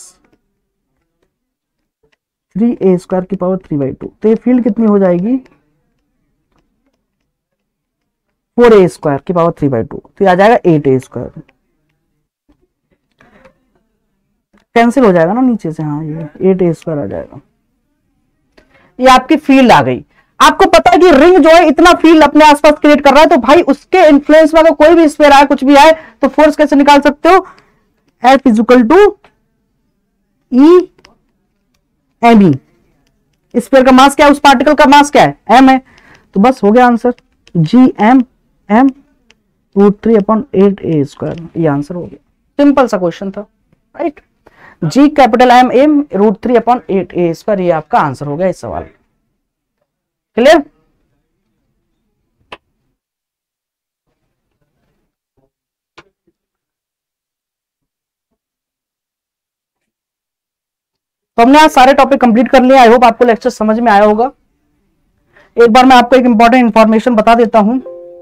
three A square की पावर थ्री बाई टू। तो ये फील्ड कितनी हो जाएगी, फोर ए स्क्वायर की पावर थ्री बाई टू, तो ये आ जाएगा एट ए स्क्वायर। कैंसिल हो जाएगा ना नीचे से, हाँ ये एट ए स्क्वायर आ जाएगा। ये आपकी फील्ड आ गई। आपको पता है कि रिंग जो है इतना फील्ड अपने आसपास क्रिएट कर रहा है, तो भाई उसके इन्फ्लुएंस में अगर कोई भी स्फीयर आए, कुछ भी आए, तो फोर्स कैसे निकाल सकते हो, F is equal to E M E sphere का मास क्या है, उस पार्टिकल का मास क्या है, एम है। तो बस हो गया answer, G M M root three upon eight A square, ये आंसर हो गया। सिंपल सा क्वेश्चन था, right. G capital M M root three upon eight A square, ये आपका आंसर हो गया इस सवाल। क्लियर? तो हमने आज सारे टॉपिक कंप्लीट कर लिए। आई होप आपको लेक्चर समझ में आया होगा। एक बार मैं आपको एक इंपॉर्टेंट इंफॉर्मेशन बता देता हूं।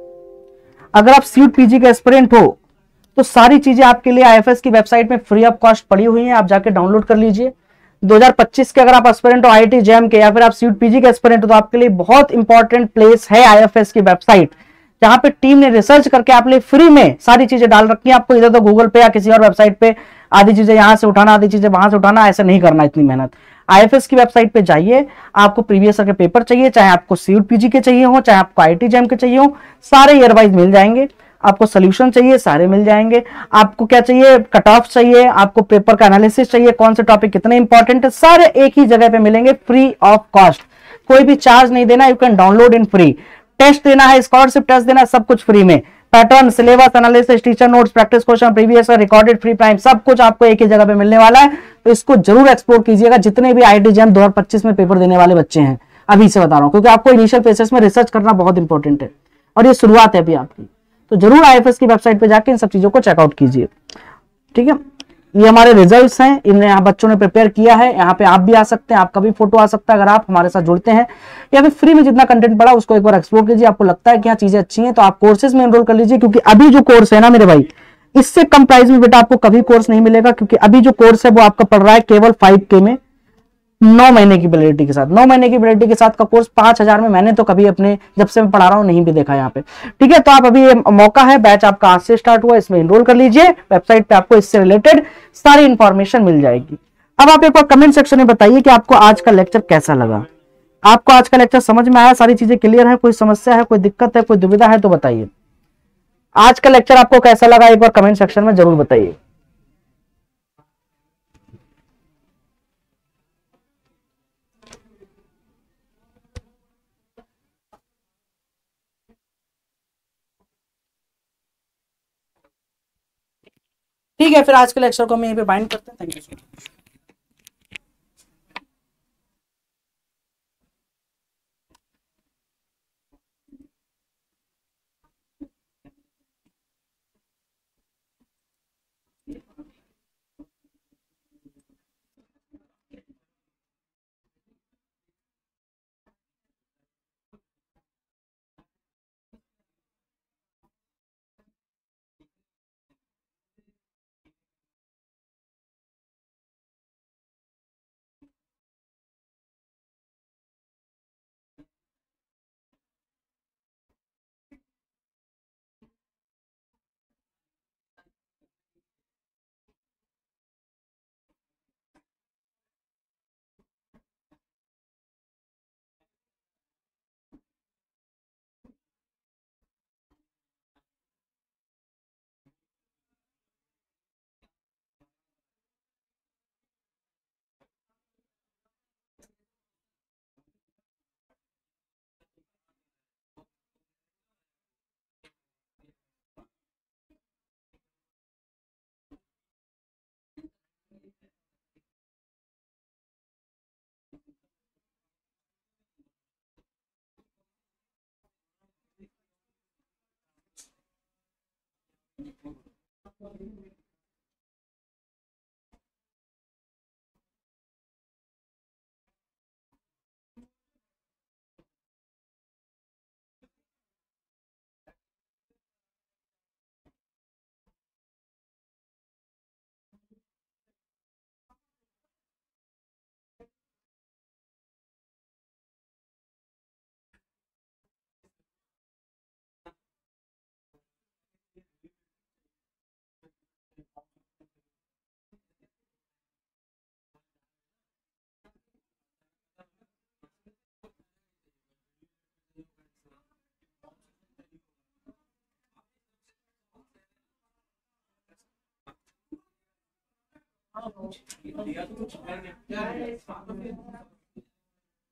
अगर आप सीयूट पीजी के एस्पिरेंट हो तो सारी चीजें आपके लिए आईएफएस की वेबसाइट में फ्री ऑफ कॉस्ट पड़ी हुई हैं, आप जाके डाउनलोड कर लीजिए। दो हज़ार पच्चीस के अगर आप एस्पिरेंट हो आईआईटी जैम के, या फिर आप सीयूट पीजी के एस्पिरेंट हो, तो आपके लिए बहुत इंपॉर्टेंट प्लेस है आईएफएस की वेबसाइट, जहां पे टीम ने रिसर्च करके आप लिए फ्री में सारी चीजें डाल रखी है। आपको इधर तो गूगल पे या किसी और वेबसाइट पे आधी चीजें यहां से उठाना, आधी चीजें वहां से उठाना, ऐसे नहीं करना इतनी मेहनत। आईएफएस की वेबसाइट पे जाइए, आपको प्रीवियस ईयर के पेपर चाहिए, चाहे आपको सीयूट पीजी के चाहिए हो, चाहे आपको आईआईटी जैम के चाहिए हो, सारे ईयर वाइज मिल जाएंगे। आपको सोल्यूशन चाहिए, सारे मिल जाएंगे। आपको क्या चाहिए, कट ऑफ चाहिए, आपको पेपर का एनालिसिस चाहिए, कौन से टॉपिक कितने इंपॉर्टेंट है, सारे एक ही जगह पे मिलेंगे फ्री ऑफ कॉस्ट। कोई भी चार्ज नहीं देना, you can download in free. Test देना है, स्कॉलरशिप टेस्ट देना है, सब कुछ फ्री में। Pattern, syllabus analysis, teacher notes, practice question, previous recorded free prime, सब कुछ आपको एक ही जगह पे मिलने वाला है। तो इसको जरूर एक्सप्लोर कीजिएगा, जितने भी आईआईटी जैम दो हज़ार पच्चीस में पेपर देने वाले बच्चे हैं, अभी से बता रहा हूं, क्योंकि आपको इनिशियल फेसेस में रिसर्च करना बहुत इंपॉर्टेंट है और ये शुरुआत है अभी आपकी। तो जरूर आईएफएस की वेबसाइट पे जाके इन सब चीजों को चेकआउट कीजिए, ठीक है। ये हमारे रिजल्ट्स हैं, इन्हें यहाँ बच्चों ने प्रिपेयर किया है। यहाँ पे आप भी आ सकते हैं, आपका भी फोटो आ सकता है अगर आप हमारे साथ जुड़ते हैं, या फिर फ्री में जितना कंटेंट पड़ा उसको एक बार एक्सप्लोर कीजिए। आपको लगता है कि यहाँ चीजें अच्छी हैं तो आप कोर्सेज में एनरोल कर लीजिए, क्योंकि अभी जो कोर्स है ना मेरे भाई, इससे कम प्राइस में बेटा आपको कभी कोर्स नहीं मिलेगा, क्योंकि अभी जो कोर्स है वो आपका पड़ रहा है केवल फाइव के में, नौ महीने की वैलिडिटी के साथ। नौ महीने की वैलिडिटी के साथ का कोर्स पांच हजार में मैंने तो कभी अपने जब से मैं पढ़ा रहा हूं नहीं भी देखा यहाँ पे, ठीक है। तो आप अभी ये मौका है, बैच आपका आज से स्टार्ट हुआ, इसमें एनरोल कर लीजिए। वेबसाइट पे आपको इससे रिलेटेड सारी इंफॉर्मेशन मिल जाएगी। अब आप एक बार कमेंट सेक्शन में बताइए कि आपको आज का लेक्चर कैसा लगा। आपको आज का लेक्चर समझ में आया, सारी चीजें क्लियर है, कोई समस्या है, कोई दिक्कत है, कोई दुविधा है तो बताइए। आज का लेक्चर आपको कैसा लगा एक बार कमेंट सेक्शन में जरूर बताइए। ठीक है, फिर आज के लेक्चर को हम यहीं पे बाइंड करते हैं। Thank you so much.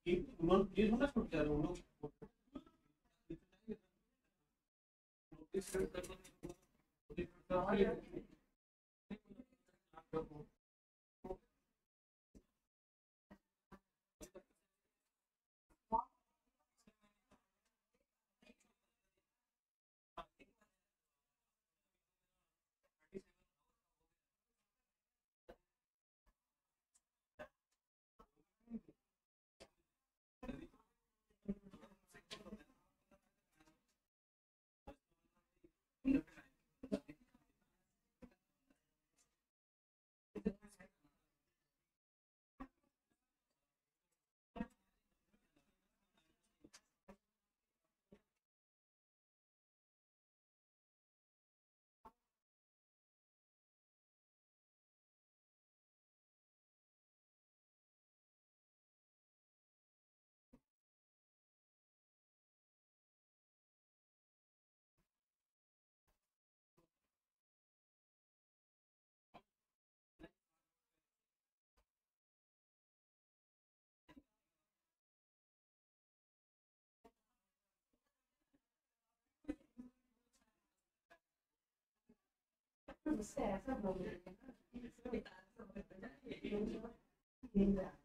उससे ऐसा बोल रहे हैं ना,